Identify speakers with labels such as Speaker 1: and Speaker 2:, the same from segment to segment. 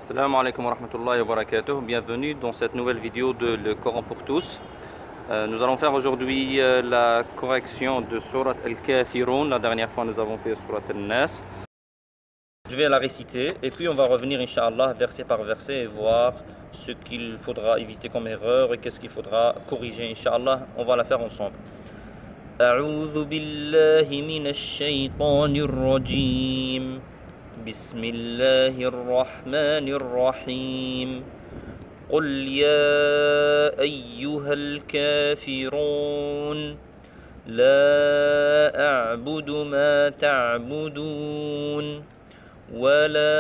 Speaker 1: Assalamu alaikum wa rahmatullahi wa barakatuh. Bienvenue dans cette nouvelle vidéo de Le Coran pour tous. Nous allons faire aujourd'hui la correction de Surat Al-Kafirun. La dernière fois nous avons fait Surat Al-Nas. Je vais la réciter et puis on va revenir Inch'Allah verset par verset et voir ce qu'il faudra éviter comme erreur et qu'est-ce qu'il faudra corriger Inch'Allah. On va la faire ensemble. A'udhu billahi minash shaytanir rajim. بسم الله الرحمن الرحيم قل يا أيها الكافرون لا أعبد ما تعبدون ولا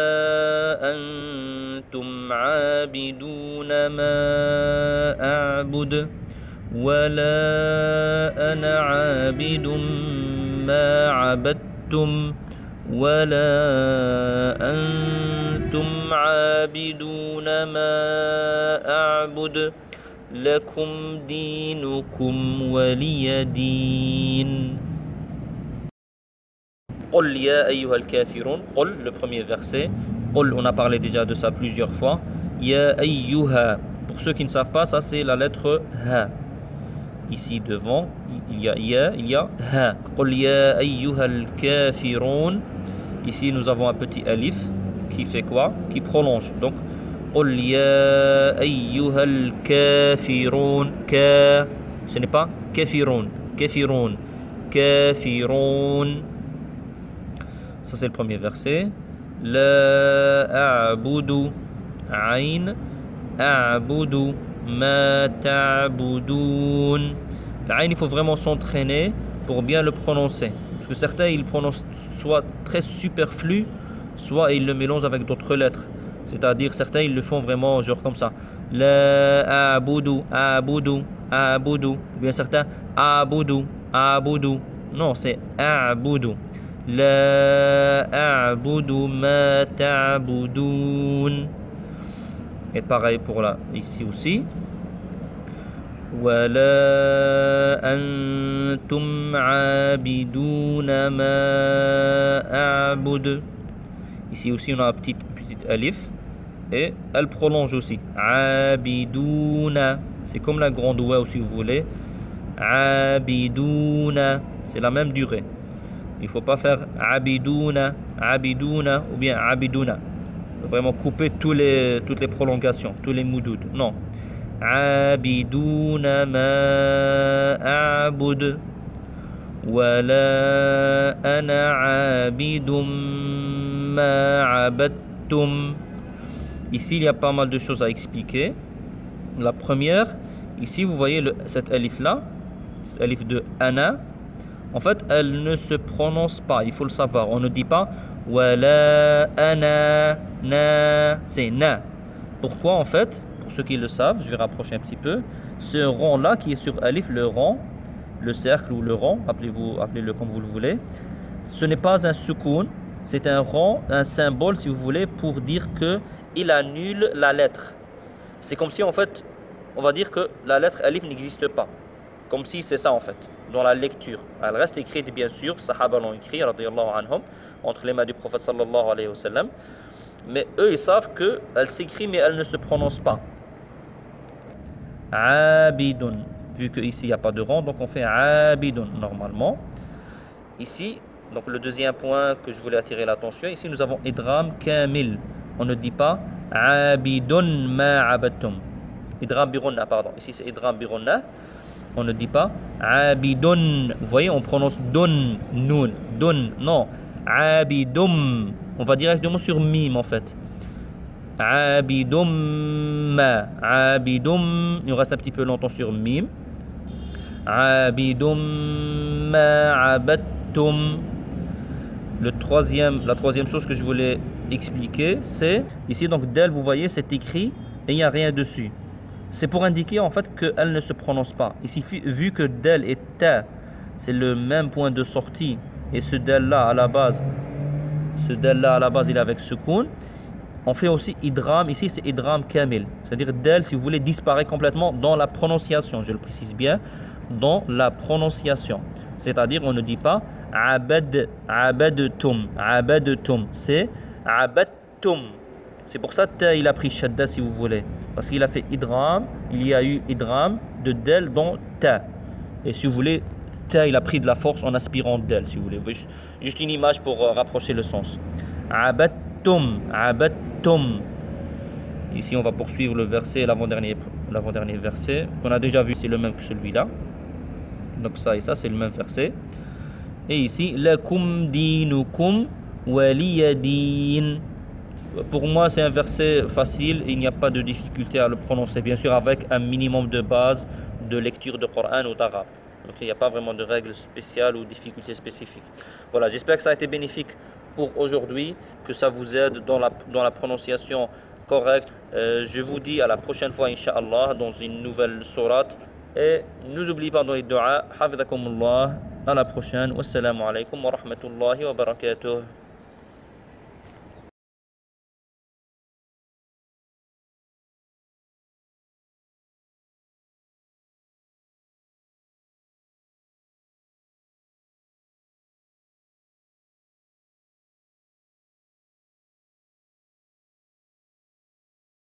Speaker 1: أنتم عابدون ما أعبد ولا أنا عابد ما عبدتم ولا أنتم عابدون ما أعبد لكم دينكم ولي دين قل يا أيها الكافرون قل le premier verset قل on a parlé déjà de ça plusieurs fois يا أيها pour ceux qui ne savent pas ça c'est la lettre ha ici devant il y a ya il y a ha قل يا أيها الكافرون. Ici, nous avons un petit alif qui fait quoi? Qui prolonge. Donc, قل يا أيها الكافرون. Ka, ce n'est pas كافرون. كافرون. كافرون. Ça, c'est le premier verset. لا أعبد عين أعبد ما تعبدون. La il faut vraiment s'entraîner pour bien le prononcer. Parce que certains, ils prononcent soit très superflu, soit ils le mélangent avec d'autres lettres. C'est-à-dire, certains, ils le font vraiment genre comme ça. La abudu, abudu, abudu. Bien certains, abudu, abudu. Non, c'est abudu. La abudu ma ta'budun. Et pareil pour là, ici aussi. ولا أنتم عابدون ما أعبد. Ici aussi on a un petit alif et elle prolonge aussi. عابدون. C'est comme la grande oua si vous voulez. عابدون. C'est la même durée. Il ne faut pas faire عابدون, عابدون ou bien عابدون. Vraiment couper toutes les prolongations, tous les moudoud. Non. عابدون ما أعبد ولا أنا عابد ما عبدتم. Ici il y a pas mal de choses à expliquer. La première, ici vous voyez cette alif là, cette alif de ana, en fait elle ne se prononce pas, il faut le savoir. On ne dit pas wala ana na, c'est na. Pourquoi en fait? Pour ceux qui le savent, je vais rapprocher un petit peu. Ce rond-là qui est sur alif, le rond, le cercle ou le rond, appelez-le comme vous le voulez, ce n'est pas un soukoun, c'est un rond, un symbole si vous voulez, pour dire qu'il annule la lettre. C'est comme si en fait, on va dire que la lettre alif n'existe pas. Comme si c'est ça en fait, dans la lecture. Elle reste écrite bien sûr, Sahaba l'ont écrit, radiyallahu anhum, entre les mains du prophète sallallahu alayhi wa sallam. Mais eux, ils savent qu'elle s'écrit, mais elle ne se prononce pas. Abidun. Vu qu'ici, il n'y a pas de rond, donc on fait abidun normalement. Ici, donc le deuxième point que je voulais attirer l'attention, ici nous avons idram kamil. On ne dit pas abidun ma abadtum. Idram birunna, pardon. Ici, c'est idram birunna. On ne dit pas abidun. Vous voyez, on prononce dun, nun, dun. Non, abidum. On va directement sur mim en fait. Abidum ma. Abidum. Il nous reste un petit peu longtemps sur mim. Abidum ma abattum. La troisième chose que je voulais expliquer, c'est ici donc del, vous voyez, c'est écrit et il n'y a rien dessus. C'est pour indiquer en fait qu'elle ne se prononce pas. Ici, vu que del et ta, c'est le même point de sortie et ce del là à la base. Ce del là à la base il est avec sukoun. On fait aussi idram, ici c'est idram kamil. C'est-à-dire del si vous voulez disparaît complètement dans la prononciation. Je le précise bien, dans la prononciation. C'est-à-dire on ne dit pas abadtum, abadtum. C'est abadtum. C'est pour ça que il a pris shadda si vous voulez. Parce qu'il a fait idram, il y a eu idram de del dans ta. Et si vous voulez, ta il a pris de la force en aspirant del si vous voulez. Juste une image pour rapprocher le sens. Abattum, abattum. Ici on va poursuivre le verset, l'avant-dernier verset. Qu'on a déjà vu, c'est le même que celui-là. Donc ça et ça c'est le même verset. Et ici, lakum dinukum waliyadin. Pour moi, c'est un verset facile, il n'y a pas de difficulté à le prononcer, bien sûr avec un minimum de base de lecture de Coran ou d'arabe. Donc il n'y a pas vraiment de règles spéciales ou difficultés spécifiques. Voilà, j'espère que ça a été bénéfique pour aujourd'hui, que ça vous aide dans la prononciation correcte. Je vous dis à la prochaine fois, Inch'Allah, dans une nouvelle sourate. Et n'oubliez pas dans les du'a, hafidhakumullah, à la prochaine. Wassalamu alaikum wa rahmatullahi wa barakatuh.